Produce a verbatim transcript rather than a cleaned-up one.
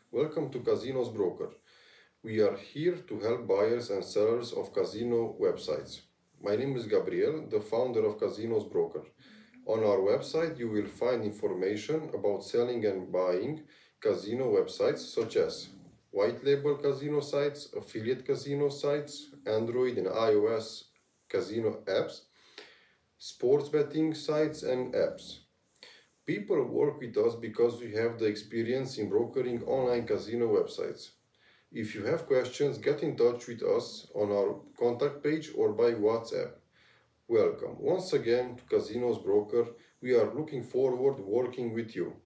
Welcome to Casinos Broker. We are here to help buyers and sellers of casino websites. My name is Gabriel, the founder of Casinos Broker. On our website, you will find information about selling and buying casino websites such as white label casino sites, affiliate casino sites, Android and iOS casino apps, sports betting sites and apps. People work with us because we have the experience in brokering online casino websites. If you have questions, get in touch with us on our contact page or by WhatsApp. Welcome once again to Casinos Broker. We are looking forward working with you.